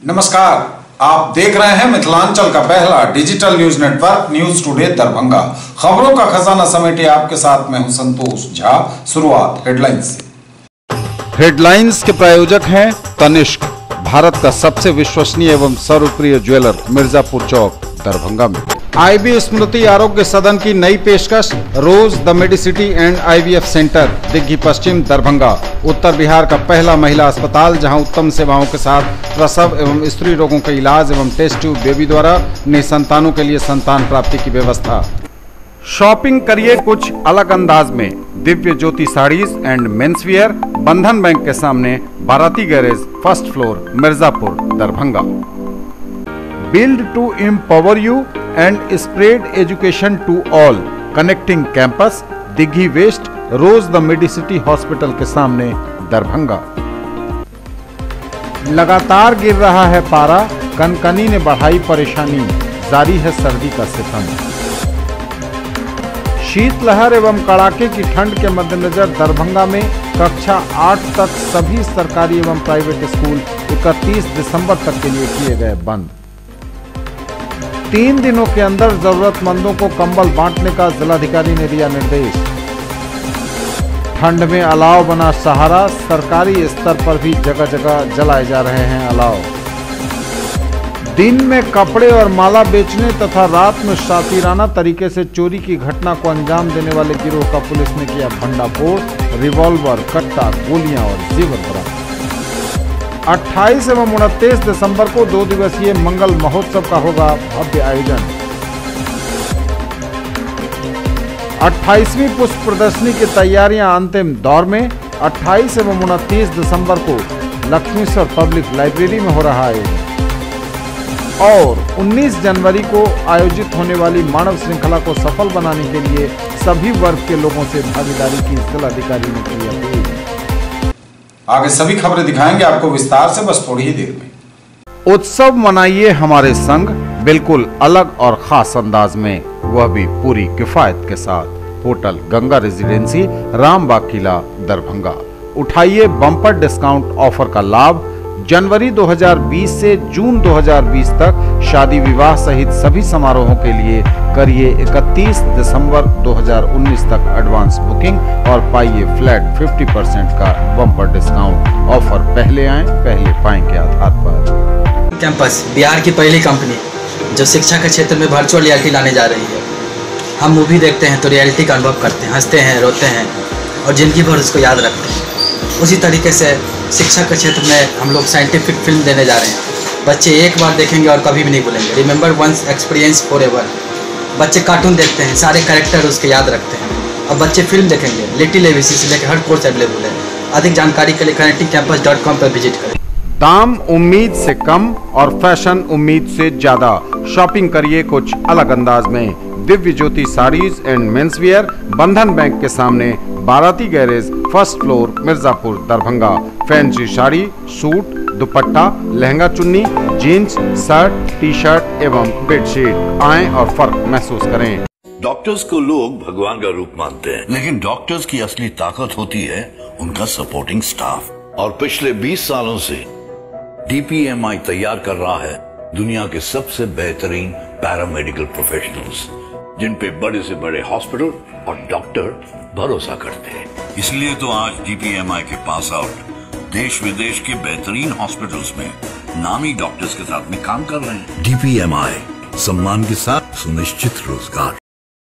नमस्कार, आप देख रहे हैं मिथिलांचल का पहला digital news network news today Darbhanga. खबरों का खजाना समेटे आपके साथ में हूं संतोष झा। शुरुआत हेडलाइंस से। हेडलाइंस के प्रायोजक हैं तनिष्क, भारत का सबसे विश्वसनीय एवं सर्वप्रिय ज्वेलर, मिर्जापुर चौक दरभंगा में। आईबी स्मृति आरोग्य सदन की नई पेशकश, rose the medicity and IVF centre, Digghi पश्चिम दरभंगा। उत्तर बिहार का पहला महिला अस्पताल जहां उत्तम सेवाओं के साथ प्रसव एवं स्त्री रोगों के इलाज एवं टेस्ट ट्यूब बेबी द्वारा निसंतानों के लिए संतान प्राप्ति की व्यवस्था। शॉपिंग करिए कुछ अलग अंदाज में, दिव्य ज्योति साड़ीज एंड मेंसवियर, बंधन बैंक के सामने, Barati garage, first floor, Mirzapur Darbhanga. Build to empower you and spread education to all, connecting campus, Digghi west, rose the medicity hospital के सामने दरभंगा। लगातार गिर रहा है पारा, कनकनी ने बढ़ाई परेशानी, जारी है सर्दी का सितम। शीतलहर एवं कड़ाके की ठंड के मद्देनजर दरभंगा में कक्षा 8 तक सभी सरकारी एवं प्राइवेट स्कूल 31 दिसंबर तक के लिए किए गए बंद। 3 दिनों के अंदर जरूरतमंदों को कंबल बांटने का जिलाधिकारी ने दिया निर्देश। ठंड में अलाव बना सहारा, सरकारी स्तर पर भी जगह जगह जलाए जा रहे हैं अलाव। दिन में कपड़े और माला बेचने तथा रात में शातिराना तरीके से चोरी की घटना को अंजाम देने वाले गिरोह का पुलिस ने किया भंडाफोड़, रिवॉल्वर, कट्टा, गोलियां और जेवर बरामद। 28 एवं 29 दिसंबर को 2 दिवसीय मंगल महोत्सव का होगा भव्य आयोजन। 28वीं पुष्प प्रदर्शनी की तैयारियां अंतिम दौर में। 28 एवं 29 दिसंबर को लक्ष्मीश्वर पब्लिक लाइब्रेरी में हो रहा आयोजन और 19 जनवरी को आयोजित होने वाली मानव श्रृंखला को सफल बनाने के लिए सभी वर्ग के लोगों से भागीदारी की जिलाधिकारी ने की अपील। आगे सभी खबरें दिखाएंगे आपको विस्तार से, बस थोड़ी ही देर में। उत्सव मनाइए हमारे संग, बिल्कुल अलग और खास अंदाज में, वह भी पूरी किफायत के साथ। होटल गंगा रेजिडेंसी, रामबाग किला दरभंगा। उठाइए बम्पर डिस्काउंट ऑफर का लाभ। जनवरी 2020 से जून 2020 तक शादी विवाह सहित सभी समारोहों के लिए करिए 31 दिसंबर 2019 तक एडवांस बुकिंग और पाइए फ्लैट 50% का बम्पर डिस्काउंट। ऑफर पहले आएं पहले पाएं के आधार पर। कैंपस बिहार की पहली कंपनी जो शिक्षा के क्षेत्र में वर्चुअल रियलिटी लाने जा रही है। हम मूवी देखते हैं तो रियलिटी का अनुभव करते हैं, हंसते हैं, रोते हैं और जिंदगी भर उसको याद रखते हैं। उसी तरीके से शिक्षा के क्षेत्र में हम लोग साइंटिफिक फिल्म देने जा रहे हैं। बच्चे एक बार देखेंगे और कभी भी नहीं भूलेंगे। Remember once, experience forever. बच्चे कार्टून देखते हैं, सारे कैरेक्टर उसके याद रखते हैं। अब बच्चे फिल्म देखेंगे, लिटिल एबीसी से लेकर हर कोर्स अवेलेबल है। अधिक जानकारी के लिए connectingcampus.com पर विजिट करें। दाम उम्मीद से कम और फैशन उम्मीद से ज्यादा, शॉपिंग करिए कुछ अलग अंदाज में। दिव्य ज्योति साड़ीज एंड मेंसवियर, बंधन बैंक के सामने, Barati garage, first floor, Mirzapur Darbhanga. Fancy sari, suit, dupatta, lehenga chunni, jeans, shirt, T shirt एवं बेडशीट। आएं और फर्क महसूस करें। डॉक्टर्स को लोग भगवान का रूप मानते हैं, लेकिन डॉक्टर्स की असली ताकत होती है उनका सपोर्टिंग स्टाफ। और पिछले 20 सालों से डीपीएमआई तैयार कर रहा है दुनिया के सबसे बेहतरीन पैरामेडिकल प्रोफेशनल्स, जिन पे बड़े से बड़े हॉस्पिटल और डॉक्टर भरोसा करते हैं। इसलिए तो आज डीपीएमआई के पास आउट देश विदेश के बेहतरीन हॉस्पिटल्स में नामी डॉक्टर्स के साथ में काम कर रहे हैं। डीपीएमआई, सम्मान के साथ सुनिश्चित रोजगार।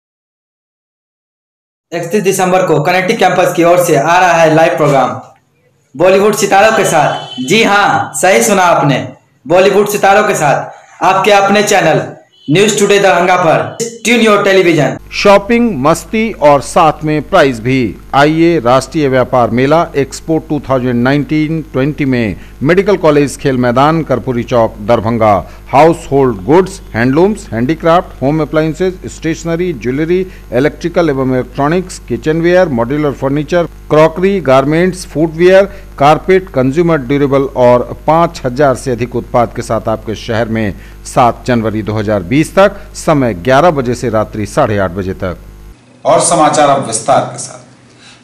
31 दिसंबर को कनेक्टिंग कैंपस की ओर से आ रहा है लाइव प्रोग्राम बॉलीवुड सितारों के साथ। जी हाँ, सही सुना आपने, बॉलीवुड सितारों के साथ आपके अपने चैनल न्यूज टुडे दरभंगा पर। Tune your television. शॉपिंग, मस्ती और साथ में प्राइस भी। आइए राष्ट्रीय व्यापार मेला एक्सपो 2019-20 में मेडिकल कॉलेज खेल मैदान, कर्पूरी चौक Darbhanga. Household goods, handlooms, handicraft, home appliances, stationery, jewellery, electrical एवं electronics, kitchenware, modular furniture, crockery, garments, footwear, carpet, consumer durable और 5000 से अधिक उत्पाद के साथ आपके शहर में 7 जनवरी 2020 तक। समय 11 बजे से रात्रि 8:30 बजे तक। और समाचार अब विस्तार के साथ।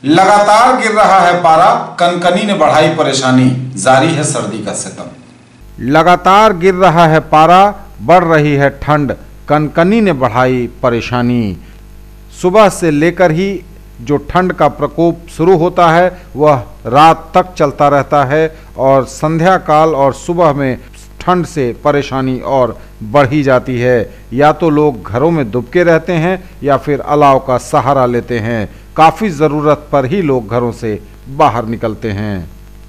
लगातार गिर रहा है पारा, कनकनी ने बढ़ाई परेशानी, जारी है सर्दी का सितम। लगातार गिर रहा है पारा, बढ़ रही है ठंड, कनकनी ने बढ़ाई परेशानी। सुबह से लेकर ही जो ठंड का प्रकोप शुरू होता है वह रात तक चलता रहता है और संध्या काल और सुबह में ठंड से परेशानी और बढ़ी जाती है। या तो लोग घरों में दुबके रहते हैं या फिर अलाव का सहारा लेते हैं। काफी जरूरत पर ही लोग घरों से बाहर निकलते हैं।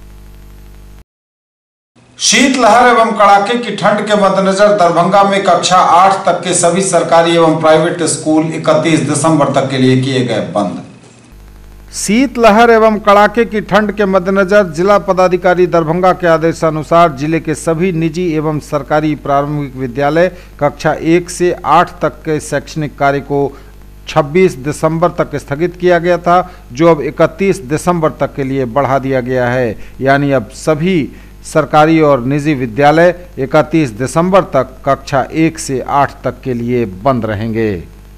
शीतलहर एवं कड़ाके की ठंड के मद्देनजर दरभंगा में कक्षा 8 तक के सभी सरकारी एवं प्राइवेट स्कूल 31 दिसंबर तक के लिए किए गए बंद। शीतलहर एवं कड़ाके की ठंड के मद्देनजर जिला पदाधिकारी दरभंगा के आदेशानुसार जिले के सभी निजी एवं सरकारी प्रारंभिक विद्यालय कक्षा 1 से 8 तक के शैक्षणिक कार्य को 26 दिसंबर तक स्थगित किया गया था, जो अब 31 दिसंबर तक के लिए बढ़ा दिया गया है। यानी अब सभी सरकारी और निजी विद्यालय 31 दिसंबर तक कक्षा 1 से 8 तक के लिए बंद रहेंगे।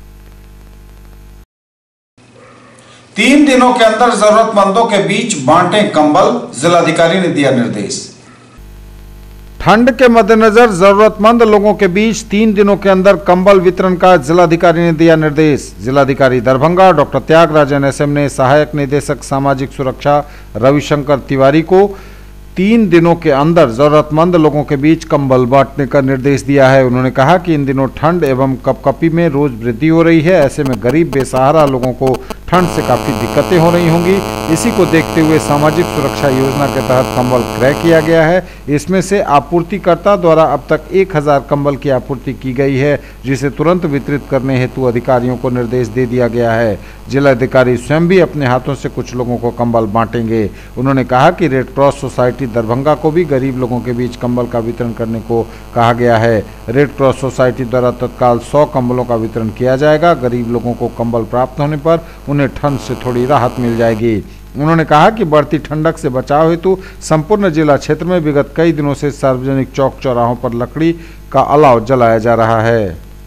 3 दिनों के अंदर जरूरतमंदों के बीच बांटें कंबल, जिलाधिकारी ने दिया निर्देश। ठंड के मद्देनजर जरूरतमंद लोगों के बीच 3 दिनों के अंदर कंबल वितरण का जिलाधिकारी ने दिया निर्देश। जिलाधिकारी दरभंगा डॉक्टर त्यागराजन एसएम ने सहायक निदेशक सामाजिक सुरक्षा रविशंकर तिवारी को 3 दिनों के अंदर जरूरतमंद लोगों के बीच कंबल बांटने का निर्देश दिया है। उन्होंने कहा कि इन दिनों ठंड एवं कपकपी में रोज वृद्धि हो रही है। ऐसे में गरीब बेसहारा लोगों को ठंड से काफी दिक्कतें हो रही होंगी। इसी को देखते हुए सामाजिक सुरक्षा योजना के तहत कंबल क्रय किया गया है। इसमें से आपूर्तिकर्ता द्वारा अब तक 1000 कंबल की आपूर्ति की गई है, जिसे तुरंत वितरित करने हेतु अधिकारियों को निर्देश दे दिया गया है। जिलाधिकारी स्वयं भी अपने हाथों से कुछ लोगों को कंबल बांटेंगे। उन्होंने कहा कि रेड क्रॉस सोसाइटी दरभंगा को भी गरीब लोगों के बीच कंबल का वितरण करने को कहा गया है। रेड क्रॉस सोसाइटी द्वारा तत्काल 100 कंबलों का वितरण किया जाएगा। गरीब लोगों को कंबल प्राप्त होने पर उन्हें ठंड से थोड़ी राहत मिल जाएगी। उन्होंने कहा कि बढ़ती ठंडक से बचाव हेतु संपूर्ण जिला क्षेत्र में विगत कई दिनों से सार्वजनिक चौक चौराहों पर लकड़ी का अलाव जलाया जा रहा है।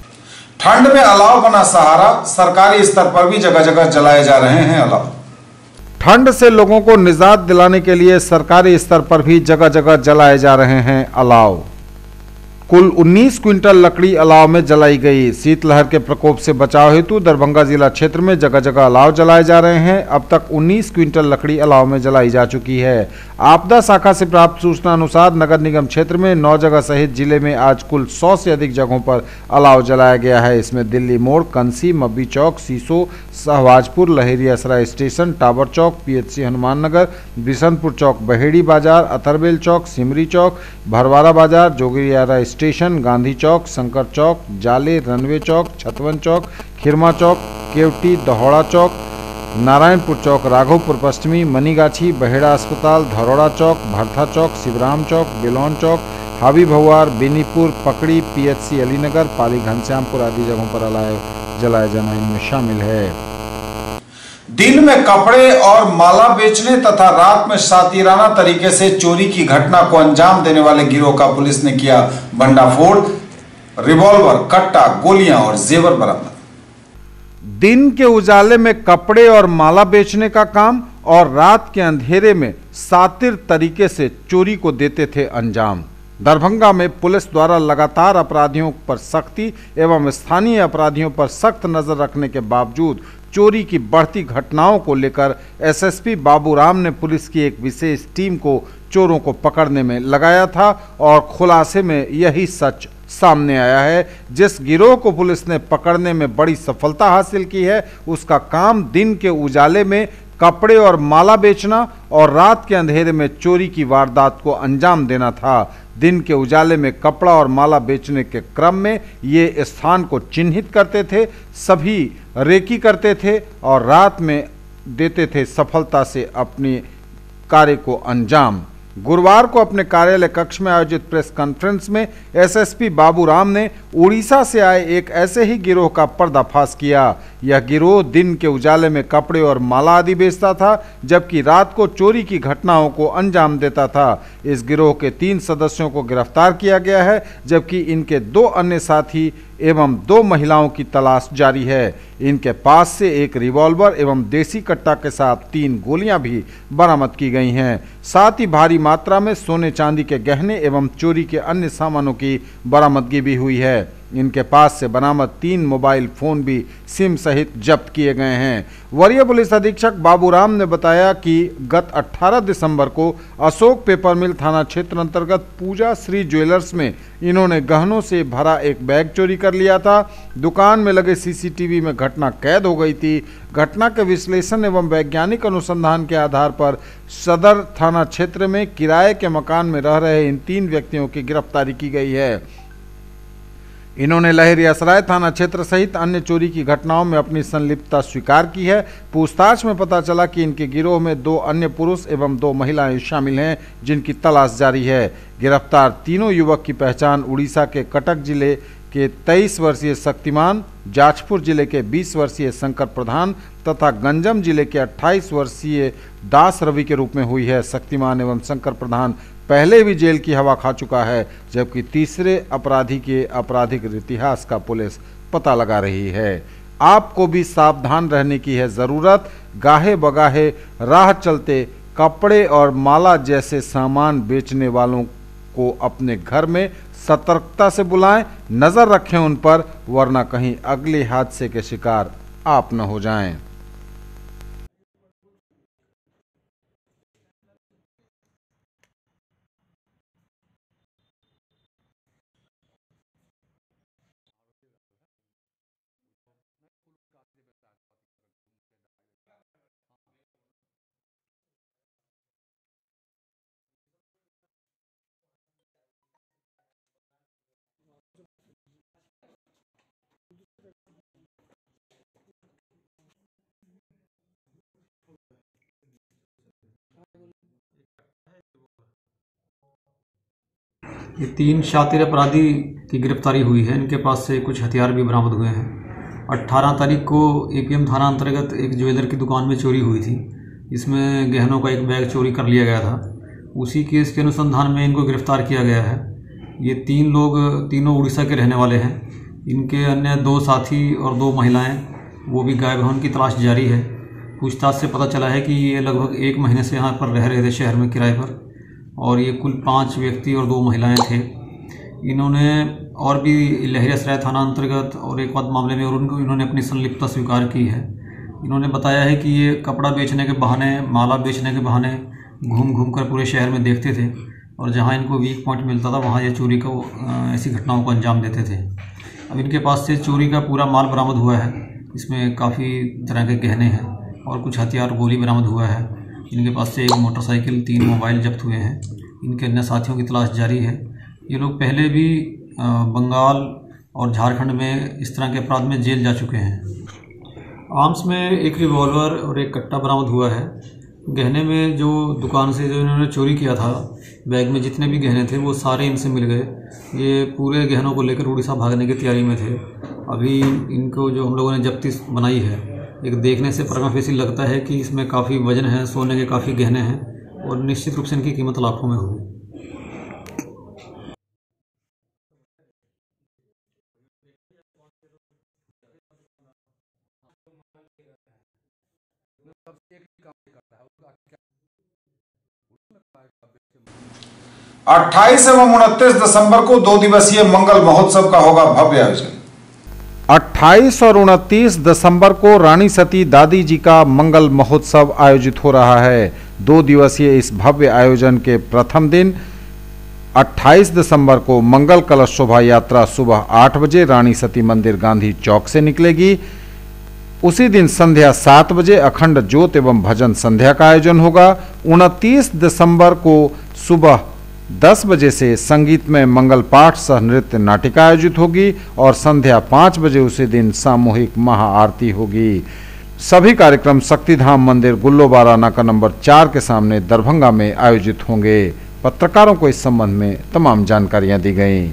ठंड में अलाव बना सहारा, सरकारी स्तर पर भी जगह जगह जलाए जा रहे हैं अलाव। ठंड से लोगों को निजात दिलाने के लिए सरकारी स्तर पर भी जगह जगह जलाए जा रहे हैं अलाव। कुल 19 क्विंटल लकड़ी अलाव में जलाई गई। शीतलहर के प्रकोप से बचाव हेतु दरभंगा जिला क्षेत्र में जगह जगह अलाव जलाए जा रहे हैं। अब तक 19 क्विंटल लकड़ी अलाव में जलाई जा चुकी है। आपदा शाखा से प्राप्त सूचना अनुसार नगर निगम क्षेत्र में 9 जगह सहित जिले में आज कुल 100 से अधिक जगहों पर अलाव जलाया गया है। इसमें दिल्ली मोड़, कंसी, मब्बी चौक, सीसो, सहवाजपुर, लहेरियासराय स्टेशन, टावर चौक, पीएचसी हनुमान नगर, बिशनपुर चौक, बहेड़ी बाजार, अथरबेल चौक, सिमरी चौक, भरवारा बाजार, जोगियारा स्टेशन, गांधी चौक, शंकर चौक, जाले, रनवे चौक, छतवन चौक, खिरमा चौक, केवटी, दहौड़ा चौक, नारायणपुर चौक, राघोपुर पश्चिमी, मनीगाछी, बहेड़ा अस्पताल, धरोड़ा चौक, भरथा चौक, शिवराम चौक, बेलौन चौक, हावी भवार, बेनीपुर, पकड़ी, पीएचसी अलीनगर, पाली घनश्यामपुर आदि जगहों पर जलाया जाना इनमें शामिल है। दिन में कपड़े और माला बेचने तथा रात में शातिराना तरीके से चोरी की घटना को अंजाम देने वाले गिरोह का पुलिस ने किया भंडाफोड़। रिवॉल्वर, कट्टा, गोलियां और जेवर बरामद। दिन के उजाले में कपड़े और माला बेचने का काम और रात के अंधेरे में शातिर तरीके से चोरी को देते थे अंजाम। दरभंगा में पुलिस द्वारा लगातार अपराधियों पर सख्ती एवं स्थानीय अपराधियों पर सख्त नजर रखने के बावजूद चोरी की बढ़ती घटनाओं को लेकर एसएसपी बाबूराम ने पुलिस की एक विशेष टीम को चोरों को पकड़ने में लगाया था और खुलासे में यही सच सामने आया है। जिस गिरोह को पुलिस ने पकड़ने में बड़ी सफलता हासिल की है, उसका काम दिन के उजाले में कपड़े और माला बेचना और रात के अंधेरे में चोरी की वारदात को अंजाम देना था। दिन के उजाले में कपड़ा और माला बेचने के क्रम में ये स्थान को चिन्हित करते थे, सभी रेकी करते थे और रात में देते थे सफलता से अपने कार्य को अंजाम। गुरुवार को अपने कार्यालय कक्ष में आयोजित प्रेस कॉन्फ्रेंस में एसएसपी बाबूराम ने उड़ीसा से आए एक ऐसे ही गिरोह का पर्दाफाश किया। यह गिरोह दिन के उजाले में कपड़े और माला आदि बेचता था, जबकि रात को चोरी की घटनाओं को अंजाम देता था। इस गिरोह के 3 सदस्यों को गिरफ्तार किया गया है, जबकि इनके 2 अन्य साथी एवं 2 महिलाओं की तलाश जारी है। इनके पास से एक रिवॉल्वर एवं देसी कट्टा के साथ 3 गोलियां भी बरामद की गई हैं। साथ ही भारी मात्रा में सोने चांदी के गहने एवं चोरी के अन्य सामानों की बरामदगी भी हुई है। इनके पास से बरामद 3 मोबाइल फोन भी सिम सहित जब्त किए गए हैं। वरीय पुलिस अधीक्षक बाबूराम ने बताया कि गत 18 दिसंबर को अशोक पेपर मिल थाना क्षेत्र अंतर्गत पूजा श्री ज्वेलर्स में इन्होंने गहनों से भरा एक बैग चोरी कर लिया था। दुकान में लगे सीसीटीवी में घटना कैद हो गई थी। घटना के विश्लेषण एवं वैज्ञानिक अनुसंधान के आधार पर सदर थाना क्षेत्र में किराए के मकान में रह रहे इन 3 व्यक्तियों की गिरफ्तारी की गई है। इन्होंने लहरियासराय थाना क्षेत्र सहित अन्य चोरी की घटनाओं में अपनी संलिप्तता स्वीकार की है। पूछताछ में पता चला कि इनके गिरोह में 2 अन्य पुरुष एवं 2 महिलाएं शामिल हैं, जिनकी तलाश जारी है। गिरफ्तार तीनों युवक की पहचान उड़ीसा के कटक जिले के 23 वर्षीय शक्तिमान, जाजपुर जिले के 20 वर्षीय शंकर प्रधान तथा गंजम जिले के 28 वर्षीय दास रवि के रूप में हुई है। शक्तिमान एवं शंकर प्रधान पहले भी जेल की हवा खा चुका है, जबकि तीसरे अपराधी के आपराधिक इतिहास का पुलिस पता लगा रही है। आपको भी सावधान रहने की है ज़रूरत। गाहे बगाहे राह चलते कपड़े और माला जैसे सामान बेचने वालों को अपने घर में सतर्कता से बुलाएं, नज़र रखें उन पर, वरना कहीं अगले हादसे के शिकार आप न हो जाएं। ये 3 शातिर अपराधी की गिरफ्तारी हुई है। इनके पास से कुछ हथियार भी बरामद हुए हैं। 18 तारीख को एपीएम थाना अंतर्गत एक ज्वेलर की दुकान में चोरी हुई थी। इसमें गहनों का एक बैग चोरी कर लिया गया था। उसी केस के अनुसंधान में इनको गिरफ्तार किया गया है। ये 3 लोग तीनों उड़ीसा के रहने वाले हैं। इनके अन्य 2 साथी और 2 महिलाएँ वो भी गायब हैं। उनकी तलाश जारी है। पूछताछ से पता चला है कि ये लगभग 1 महीने से यहाँ पर रह रहे थे शहर में किराए पर, और ये कुल 5 व्यक्ति और 2 महिलाएं थे। इन्होंने और भी लहरियासराय थाना अंतर्गत और एक आध मामले में और इन्होंने अपनी संलिप्तता स्वीकार की है। इन्होंने बताया है कि ये कपड़ा बेचने के बहाने, माला बेचने के बहाने घूम घूम कर पूरे शहर में देखते थे, और जहां इनको वीक पॉइंट मिलता था वहां ये चोरी को ऐसी घटनाओं को अंजाम देते थे। अब इनके पास से चोरी का पूरा माल बरामद हुआ है। इसमें काफ़ी तरह के गहने हैं और कुछ हथियार, गोली बरामद हुआ है। इनके पास से 1 मोटरसाइकिल, 3 मोबाइल जब्त हुए हैं। इनके अन्य साथियों की तलाश जारी है। ये लोग पहले भी बंगाल और झारखंड में इस तरह के अपराध में जेल जा चुके हैं। आर्म्स में एक रिवॉल्वर और एक कट्टा बरामद हुआ है। गहने में जो दुकान से जो इन्होंने चोरी किया था, बैग में जितने भी गहने थे वो सारे इनसे मिल गए। ये पूरे गहनों को लेकर उड़ीसा भागने की तैयारी में थे। अभी इनको जो हम लोगों ने जब्ती बनाई है, एक देखने से प्रमा फेसी लगता है कि इसमें काफ़ी वजन है, सोने के काफ़ी गहने हैं, और निश्चित रूप से इनकी कीमत लाखों में होगी। अट्ठाईस एवं 29 दिसंबर को 2 दिवसीय मंगल महोत्सव का होगा भव्य आयोजन। 28 और 29 दिसंबर को रानी सती दादी जी का मंगल महोत्सव आयोजित हो रहा है। 2 दिवसीय इस भव्य आयोजन के प्रथम दिन 28 दिसंबर को मंगल कलश शोभा यात्रा सुबह 8 बजे रानी सती मंदिर गांधी चौक से निकलेगी। उसी दिन संध्या 7 बजे अखंड ज्योत एवं भजन संध्या का आयोजन होगा। 29 दिसंबर को सुबह 10 बजे से संगीत में मंगल पाठ सह नृत्य नाटिका आयोजित होगी और संध्या 5 बजे उसी दिन सामूहिक महाआरती होगी। सभी कार्यक्रम शक्तिधाम मंदिर गुल्लोबारा नाका नंबर 4 के सामने दरभंगा में आयोजित होंगे। पत्रकारों को इस संबंध में तमाम जानकारियां दी गई।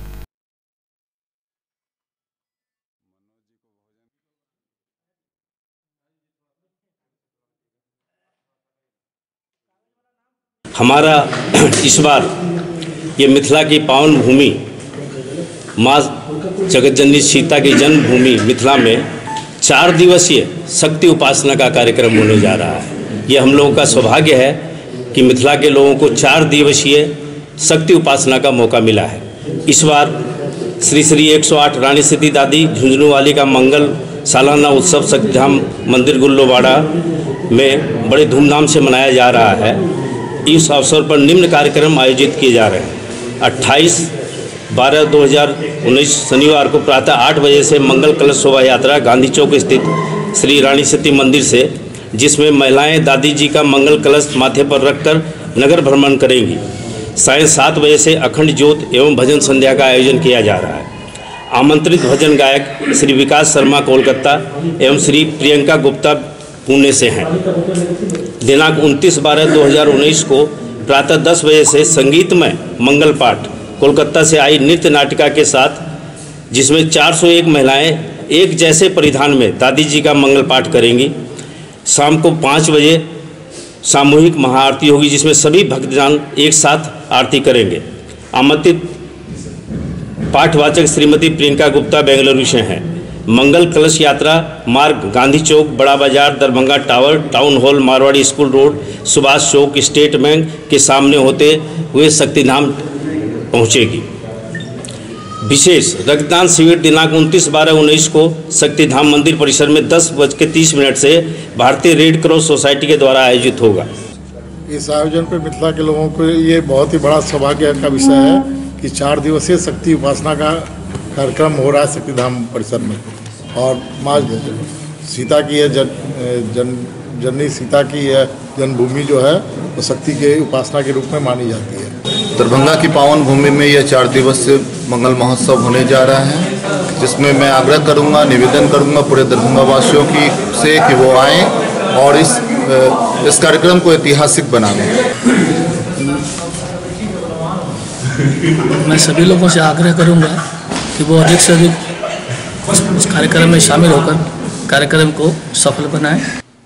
हमारा इस बार ये मिथिला की पावन भूमि माँ जगतजननी सीता की जन्मभूमि मिथिला में 4 दिवसीय शक्ति उपासना का कार्यक्रम होने जा रहा है। ये हम लोगों का सौभाग्य है कि मिथिला के लोगों को 4 दिवसीय शक्ति उपासना का मौका मिला है। इस बार श्री श्री 108 रानी सती दादी झुंझुनूवाली का मंगल सालाना उत्सव शक्तिधाम मंदिर गुल्लोवाड़ा में बड़े धूमधाम से मनाया जा रहा है। इस अवसर पर निम्न कार्यक्रम आयोजित किए जा रहे हैं। 28/12/2019 शनिवार को प्रातः 8 बजे से मंगल कलश शोभा यात्रा गांधी चौक स्थित श्री रानी सती मंदिर से, जिसमें महिलाएं दादी जी का मंगल कलश माथे पर रखकर नगर भ्रमण करेंगी। सायं 7 बजे से अखंड ज्योत एवं भजन संध्या का आयोजन किया जा रहा है। आमंत्रित भजन गायक श्री विकास शर्मा कोलकाता एवं श्री प्रियंका गुप्ता पुणे से हैं। दिनांक 29/12/2019 को प्रातः 10 बजे से संगीतमय मंगल पाठ कोलकाता से आई नृत्य नाटिका के साथ, जिसमें 401 महिलाएं एक जैसे परिधान में दादी जी का मंगल पाठ करेंगी। शाम को 5 बजे सामूहिक महाआरती होगी, जिसमें सभी भक्तजन एक साथ आरती करेंगे। आमंत्रित पाठवाचक श्रीमती प्रियंका गुप्ता बेंगलुरु से हैं। मंगल कलश यात्रा मार्ग गांधी चौक, बड़ा बाजार, Darbhanga tower, town hall, Marwari school road, Subhash चौक, स्टेट बैंक के सामने होते हुए शक्तिधाम पहुंचेगी। विशेष रक्तदान शिविर दिनांक 29/12/19 को शक्तिधाम मंदिर परिसर में 10:30 से भारतीय रेड क्रॉस सोसाइटी के द्वारा आयोजित होगा। इस आयोजन पर मिथिला के लोगों को ये बहुत ही बड़ा सौभाग्य का विषय है कि 4 दिवसीय शक्ति उपासना का कार्यक्रम हो रहा है शक्तिधाम परिसर में। और माँ सीता की यह जननी सीता की यह जन्मभूमि जो है वो शक्ति के उपासना के रूप में मानी जाती है। दरभंगा की पावन भूमि में यह 4 दिवसीय मंगल महोत्सव होने जा रहा है, जिसमें मैं आग्रह करूंगा, निवेदन करूंगा पूरे दरभंगा वासियों की से कि वो आएँ और इस कार्यक्रम को ऐतिहासिक बनाएं। मैं सभी लोगों से आग्रह करूंगा कि वो अधिक से अधिक इस कार्यक्रम में शामिल होकर कार्यक्रम को सफल बनाएं।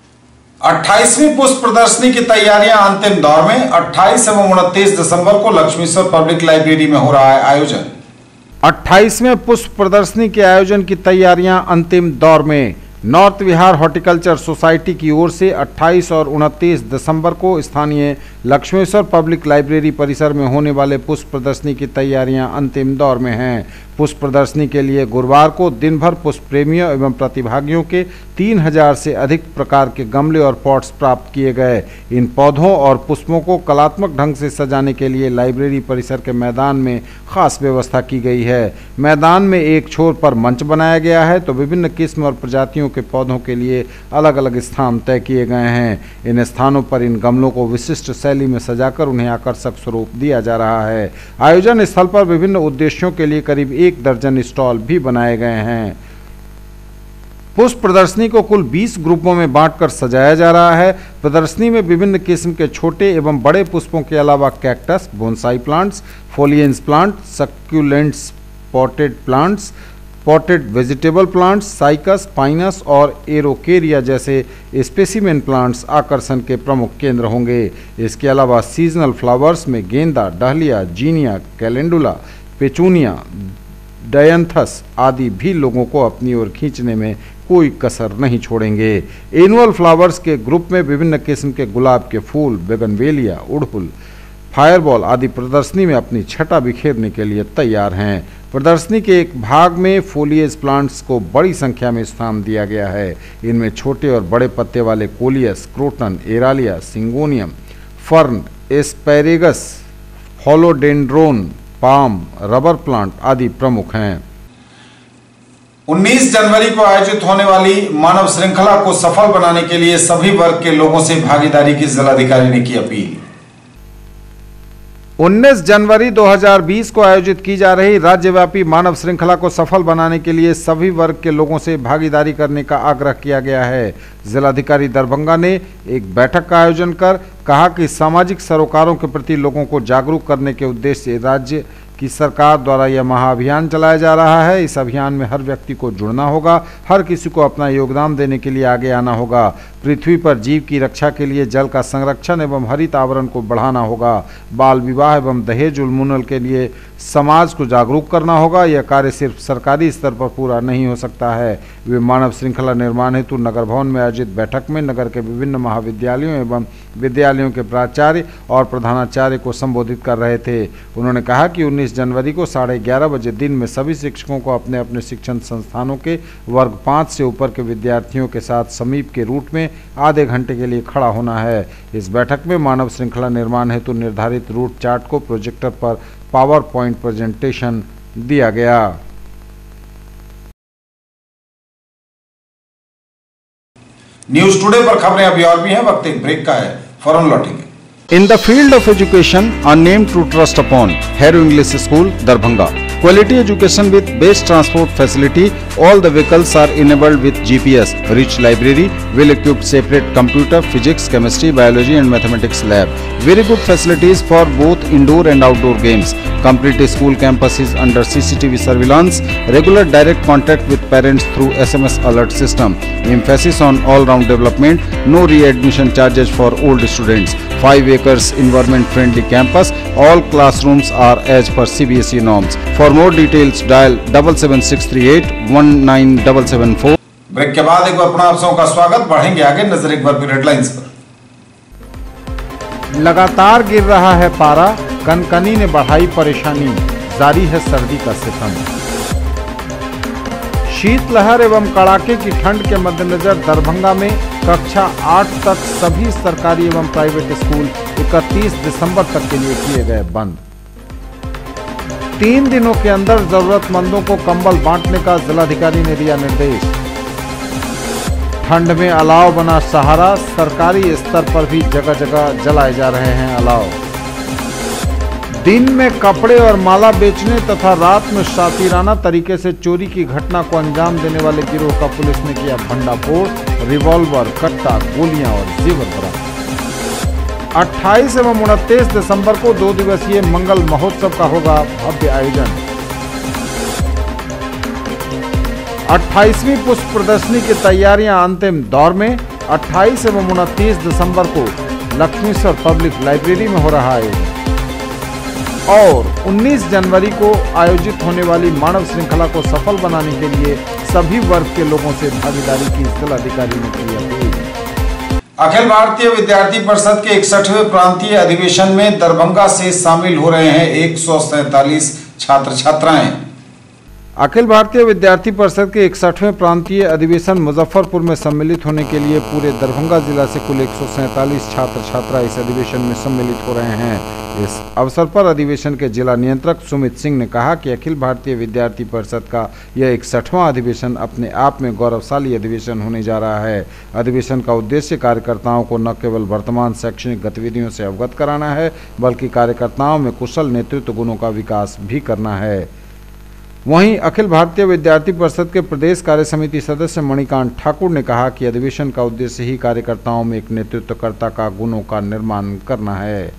28वीं पुष्प प्रदर्शनी की तैयारियां अंतिम दौर में। 28 एवं 29 दिसंबर को लक्ष्मीश्वर पब्लिक लाइब्रेरी में हो रहा है आयोजन। 28वें पुष्प प्रदर्शनी के आयोजन की तैयारियां अंतिम दौर में। नॉर्थ विहार हॉर्टिकल्चर सोसाइटी की ओर से 28 और 29 दिसंबर को स्थानीय लक्ष्मेश्वर पब्लिक लाइब्रेरी परिसर में होने वाले पुष्प प्रदर्शनी की तैयारियां अंतिम दौर में हैं। पुष्प प्रदर्शनी के लिए गुरुवार को दिन भर पुष्प प्रेमियों एवं प्रतिभागियों के 3000 से अधिक प्रकार के गमले और पॉट्स प्राप्त किए गए। इन पौधों और पुष्पों को कलात्मक ढंग से सजाने के लिए लाइब्रेरी परिसर के मैदान में खास व्यवस्था की गई है। मैदान में एक छोर पर मंच बनाया गया है तो विभिन्न किस्म और प्रजातियों के पौधों के लिए अलग अलग स्थान तय किए गए हैं। इन स्थानों पर इन गमलों को विशिष्ट शैली में सजाकर उन्हें आकर्षक स्वरूप दिया जा रहा है। आयोजन स्थल पर विभिन्न उद्देश्यों के लिए करीब 1 दर्जन स्टॉल भी बनाए गए हैं। पुष्प प्रदर्शनी को कुल 20 ग्रुपों में बांटकर सजाया जा रहा है। प्रदर्शनी में विभिन्न किस्म के छोटे एवं बड़े पुष्पों के अलावा cactus, bonsai plants, foliage plant, succulents, potted plants, potted vegetable plants, cycas, pinus और एरोकेरिया जैसे स्पेसिमेन प्लांट्स आकर्षण के प्रमुख केंद्र होंगे। इसके अलावा सीजनल फ्लावर्स में गेंदा, dahlia, zinnia, calendula, petunia, dianthus आदि भी लोगों को अपनी ओर खींचने में कोई कसर नहीं छोड़ेंगे। एनुअल फ्लावर्स के ग्रुप में विभिन्न किस्म के गुलाब के फूल, बेगनवेलिया, उड़हुल, फायरबॉल आदि प्रदर्शनी में अपनी छटा बिखेरने के लिए तैयार हैं। प्रदर्शनी के एक भाग में फोलिएज प्लांट्स को बड़ी संख्या में स्थान दिया गया है। इनमें छोटे और बड़े पत्ते वाले coleus, croton, aralia, syngonium, fern, asparagus, philodendron, palm, rubber plant आदि प्रमुख हैं। 19 जनवरी को आयोजित होने वाली मानव श्रृंखला को सफल बनाने के लिए सभी वर्ग के लोगों से भागीदारी की जिलाधिकारी ने की अपील। 19 जनवरी 2020 को आयोजित की जा रही राज्यव्यापी मानव श्रृंखला को सफल बनाने के लिए सभी वर्ग के लोगों से भागीदारी करने का आग्रह किया गया है। जिलाधिकारी दरभंगा ने एक बैठक का आयोजन कर कहा कि सामाजिक सरोकारों के प्रति लोगों को जागरूक करने के उद्देश्य से राज्य कि सरकार द्वारा यह महाअभियान चलाया जा रहा है। इस अभियान में हर व्यक्ति को जुड़ना होगा, हर किसी को अपना योगदान देने के लिए आगे आना होगा। पृथ्वी पर जीव की रक्षा के लिए जल का संरक्षण एवं हरित आवरण को बढ़ाना होगा। बाल विवाह एवं दहेज उन्मूलन के लिए समाज को जागरूक करना होगा। यह कार्य सिर्फ सरकारी स्तर पर पूरा नहीं हो सकता है। वे मानव श्रृंखला निर्माण हेतु नगर भवन में आयोजित बैठक में नगर के विभिन्न महाविद्यालयों एवं विद्यालयों के प्राचार्य और प्रधानाचार्य को संबोधित कर रहे थे। उन्होंने कहा कि 19 जनवरी को 11:30 बजे दिन में सभी शिक्षकों को अपने अपने शिक्षण संस्थानों के वर्ग 5 से ऊपर के विद्यार्थियों के साथ समीप के रूट में आधे घंटे के लिए खड़ा होना है। इस बैठक में मानव श्रृंखला निर्माण हेतु निर्धारित रूट चार्ट को प्रोजेक्टर पर पावर पॉइंट प्रेजेंटेशन दिया गया। न्यूज टुडे पर खबरें अभी और भी हैं, वक्त एक ब्रेक का है, फौरन लौटेंगे। In the field of education, a name to trust upon, Hero English School, Darbhanga. Quality education with best transport facility. All the vehicles are enabled with GPS. Rich library, well-equipped separate computer, physics, chemistry, biology and mathematics lab. Very good facilities for both indoor and outdoor games. Complete school campus is under CCTV surveillance. Regular direct contact with parents through SMS alert system. Emphasis on all-round development. No readmission charges for old students. 5 acres environment-friendly campus. All classrooms are as per CBSE norms. For more details, dial 77638 19774. Break के बाद एक बार पुनः आप सबों का स्वागत। बढ़ेंगे आगे, नजर एक बार फिर हेडलाइंस पर। लगातार गिर रहा है पारा, कनकनी ने बढ़ाई परेशानी, जारी है सर्दी का सितम। शीतलहर एवं कड़ाके की ठंड के मद्देनजर दरभंगा में कक्षा 8 तक सभी सरकारी एवं प्राइवेट स्कूल 31 दिसंबर तक के लिए किए गए बंद। 3 दिनों के अंदर जरूरतमंदों को कंबल बांटने का जिलाधिकारी ने दिया निर्देश। ठंड में अलाव बना सहारा, सरकारी स्तर पर भी जगह जगह जलाए जा रहे हैं अलाव। दिन में कपड़े और माला बेचने तथा रात में शातिराना तरीके से चोरी की घटना को अंजाम देने वाले गिरोह का पुलिस ने किया भंडाफोड़। रिवॉल्वर, कट्टा, गोलियां और जेवर बरामद। 28 एवं 29 दिसंबर को 2 दिवसीय मंगल महोत्सव का होगा भव्य आयोजन। 28वीं पुष्प प्रदर्शनी की तैयारियां अंतिम दौर में। 28 एवं 29 दिसंबर को लक्ष्मीश्वर पब्लिक लाइब्रेरी में हो रहा आयोजन और 19 जनवरी को आयोजित होने वाली मानव श्रृंखला को सफल बनाने के लिए सभी वर्ग के लोगों से भागीदारी की जिलाधिकारी ने की अपील। अखिल भारतीय विद्यार्थी परिषद के 61वें प्रांतीय अधिवेशन में दरभंगा से शामिल हो रहे हैं 147 छात्र छात्राएं। अखिल भारतीय विद्यार्थी परिषद के 61वें प्रांतीय अधिवेशन मुजफ्फरपुर में सम्मिलित होने के लिए पूरे दरभंगा जिला से कुल 147 छात्र छात्रा इस अधिवेशन में सम्मिलित हो रहे हैं। इस अवसर पर अधिवेशन के जिला नियंत्रक सुमित सिंह ने कहा कि अखिल भारतीय विद्यार्थी परिषद का यह 61वां अधिवेशन अपने आप में गौरवशाली अधिवेशन होने जा रहा है। अधिवेशन का उद्देश्य कार्यकर्ताओं को न केवल वर्तमान शैक्षणिक गतिविधियों से अवगत कराना है, बल्कि कार्यकर्ताओं में कुशल नेतृत्व गुणों का विकास भी करना है। वहीं अखिल भारतीय विद्यार्थी परिषद के प्रदेश कार्य समिति सदस्य मणिकांत ठाकुर ने कहा कि अधिवेशन का उद्देश्य ही कार्यकर्ताओं में एक नेतृत्वकर्ता का गुणों का निर्माण करना है।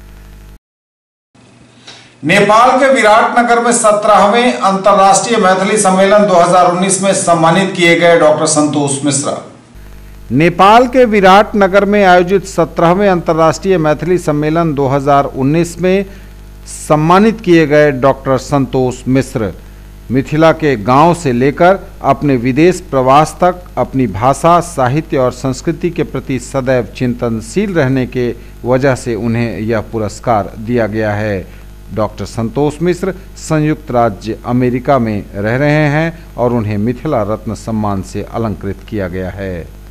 नेपाल के विराटनगर में 17वें अंतर्राष्ट्रीय मैथिली सम्मेलन 2019 में सम्मानित किए गए डॉक्टर संतोष मिश्रा। नेपाल के विराटनगर में आयोजित 17वें अंतर्राष्ट्रीय मैथिली सम्मेलन 2019 में सम्मानित किए गए डॉक्टर संतोष मिश्र मिथिला के गांव से लेकर अपने विदेश प्रवास तक अपनी भाषा, साहित्य और संस्कृति के प्रति सदैव चिंतनशील रहने के वजह से उन्हें यह पुरस्कार दिया गया है। डॉक्टर संतोष मिश्र संयुक्त राज्य अमेरिका में रह रहे हैं और उन्हें मिथिला रत्न सम्मान से अलंकृत किया गया है।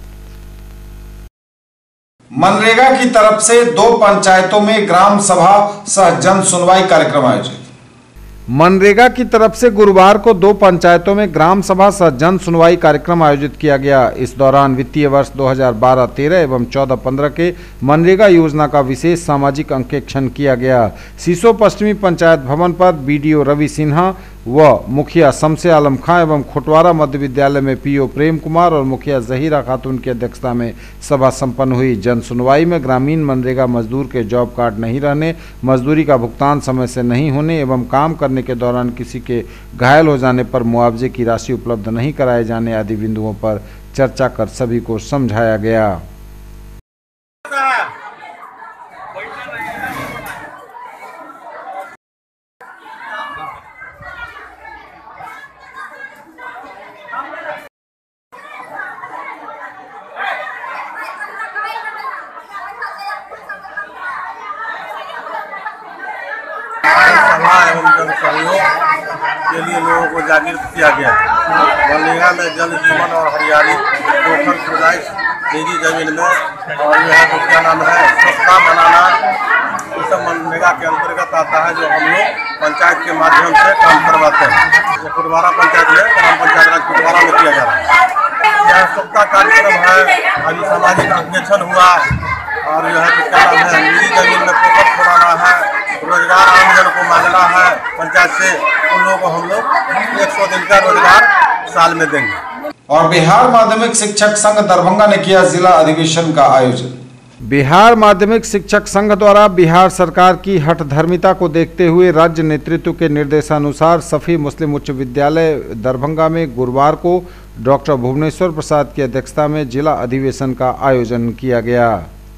मनरेगा की तरफ से 2 पंचायतों में ग्राम सभा सह जन सुनवाई कार्यक्रम आयोजित। मनरेगा की तरफ से गुरुवार को 2 पंचायतों में ग्राम सभा सह जन सुनवाई कार्यक्रम आयोजित किया गया। इस दौरान वित्तीय वर्ष 2012-13 एवं 14-15 के मनरेगा योजना का विशेष सामाजिक अंकेक्षण किया गया। सीसो पश्चिमी पंचायत भवन पर बीडीओ रवि सिन्हा, व मुखिया शमसे आलम खां एवं खुटवारा मध्य विद्यालय में पीओ प्रेम कुमार और मुखिया जहीरा खातून की अध्यक्षता में सभा संपन्न हुई। जन सुनवाई में ग्रामीण मनरेगा मजदूर के जॉब कार्ड नहीं रहने, मजदूरी का भुगतान समय से नहीं होने एवं काम करने के दौरान किसी के घायल हो जाने पर मुआवजे की राशि उपलब्ध नहीं कराए जाने आदि बिंदुओं पर चर्चा कर सभी को समझाया गया। एवं जन सहयोग के लिए लोगों को जागरूक किया गया। मनरेगा में जल जीवन और हरियाली पोखर खुदाई निजी जमीन में और यहाँ तो क्या नाम है स्वच्छता बनाना, ये सब मनरेगा के अंतर्गत आता है जो हम लोग पंचायत के माध्यम से काम करवाते हैं। जो खुटवारा पंचायत है ग्राम पंचायत राज खुटवारा में किया जा रहा है। यह स्वच्छता कार्यक्रम है, अभी सामाजिक अंकेक्षण हुआ और यह तो क्या नाम है निजी जमीन में पोखर खुदाना है, रोजगार आमजन को मांगना है पंचायत से, उन लोगों को हम लोग 100 दिन का रोजगार साल में देंगे। और बिहार माध्यमिक शिक्षक संघ दरभंगा ने किया जिला अधिवेशन का आयोजन। बिहार माध्यमिक शिक्षक संघ द्वारा बिहार सरकार की हठधर्मिता को देखते हुए राज्य नेतृत्व के निर्देशानुसार सफी मुस्लिम उच्च विद्यालय दरभंगा में गुरुवार को डॉक्टर भुवनेश्वर प्रसाद की अध्यक्षता में जिला अधिवेशन का आयोजन किया गया।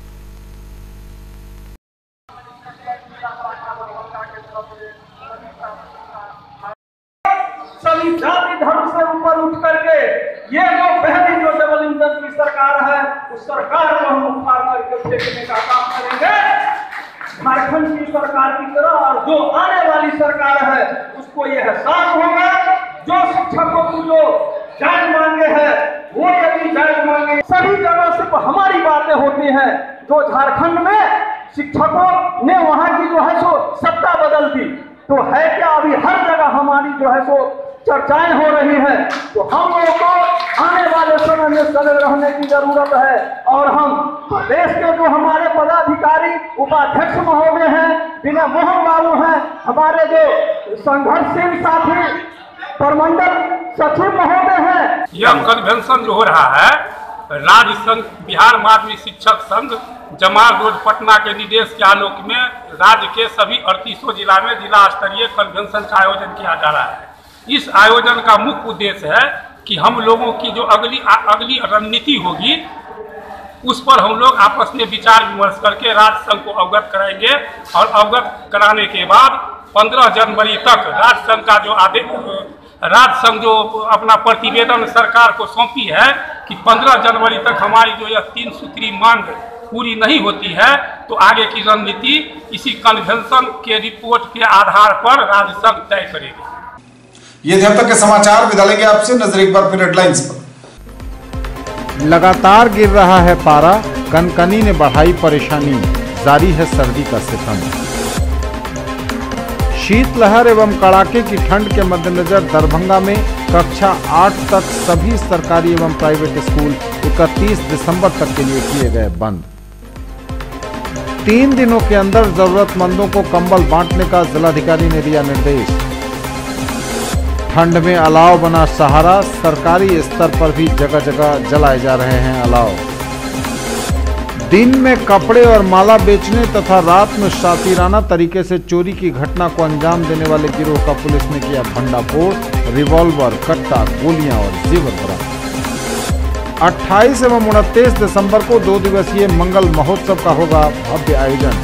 सभी जाति धर्म से ऊपर उठ करके ये जो पहली जो डबल इंजन की सरकार है उस सरकार को हम उखाड़ करके फेंकने का काम करेंगे झारखंड की सरकार की तरह। और जो आने वाली सरकार है उसको ये एहसास होगा जो शिक्षकों की जो जांच मांगे है वो यदि जांच मांगे सभी जगह सिर्फ हमारी बातें होती हैं। जो झारखंड में शिक्षकों ने वहाँ की जो है सो सत्ता बदल दी तो है क्या अभी हर जगह हमारी जो है सो चर्चाएं हो रही है। तो हम लोगों को आने वाले समय में सजग रहने की जरूरत है। और हम प्रदेश के जो हमारे पदाधिकारी उपाध्यक्ष महोदय हैं, विनय मोहन बाबू हैं, हमारे जो संघर्षशील साथी प्रमंडल सचिव महोदय हैं। यह कन्वेंशन जो हो रहा है राज्य संघ बिहार माध्यमिक शिक्षक संघ जमाल रोड पटना के निर्देश के आलोक में राज्य के सभी 38 जिला में जिला स्तरीय कन्वेंशन का आयोजन किया जा रहा है। इस आयोजन का मुख्य उद्देश्य है कि हम लोगों की जो अगली रणनीति होगी उस पर हम लोग आपस में विचार विमर्श करके राज्य संघ को अवगत कराएंगे और अवगत कराने के बाद 15 जनवरी तक राज्य संघ का जो आदेश राज्य संघ जो अपना प्रतिवेदन सरकार को सौंपी है कि 15 जनवरी तक हमारी जो यह 3 सूत्री मांग पूरी नहीं होती है तो आगे की रणनीति इसी कन्वेंशन के रिपोर्ट के आधार पर राज्य संघ तय करेगी। ये थे अब तक के समाचार। विदा लेंगे आपसे, नजर एक बार फिर हेडलाइंस पर। लगातार गिर रहा है पारा, कनकनी ने बढ़ाई परेशानी, जारी है सर्दी का सितम। शीतलहर एवं कड़ाके की ठंड के मद्देनजर दरभंगा में कक्षा 8 तक सभी सरकारी एवं प्राइवेट स्कूल 31 दिसंबर तक के लिए किए गए बंद। 3 दिनों के अंदर जरूरतमंदों को कंबल बांटने का जिलाधिकारी ने दिया निर्देश। ठंड में अलाव बना सहारा, सरकारी स्तर पर भी जगह जगह जलाए जा रहे हैं अलाव। दिन में कपड़े और माला बेचने तथा रात में शातिराना तरीके से चोरी की घटना को अंजाम देने वाले गिरोह का पुलिस ने किया भंडाफोड़, रिवॉल्वर, कट्टा, गोलियां और जेवर बरामद। 28 एवं 29 दिसंबर को 2 दिवसीय मंगल महोत्सव का होगा भव्य आयोजन।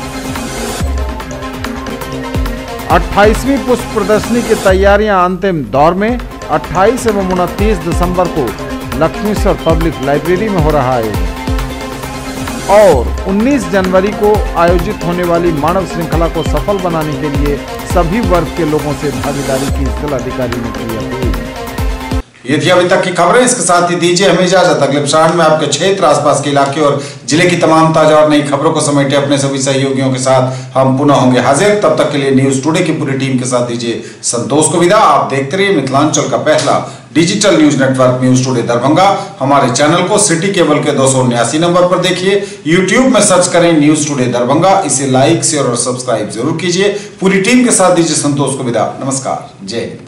28वीं पुष्प प्रदर्शनी की तैयारियां अंतिम दौर में। 28 एवं 29 दिसंबर को लक्ष्मीश्वर पब्लिक लाइब्रेरी में हो रहा आयोजन और 19 जनवरी को आयोजित होने वाली मानव श्रृंखला को सफल बनाने के लिए सभी वर्ग के लोगों से भागीदारी की जिलाधिकारी ने की अपील। ये थी अभी तक की खबरें। इसके साथ ही दीजिए हमें इजाजत। अगले प्रसारण में आपके क्षेत्र, आसपास के इलाके और जिले की तमाम ताजा और नई खबरों को समेटे अपने सभी सहयोगियों के साथ हम पुनः होंगे हाजिर। तब तक के लिए न्यूज टुडे की पूरी टीम के साथ दीजिए संतोष को विदा। आप देखते रहिए मिथिलांचल का पहला digital news network news today Darbhanga. हमारे चैनल को सिटी केबल के 279 नंबर पर देखिए। यूट्यूब में सर्च करें न्यूज टुडे दरभंगा। इसे लाइक, शेयर और सब्सक्राइब जरूर कीजिए। पूरी टीम के साथ दीजिए संतोष को विदा। नमस्कार, जय हिंद।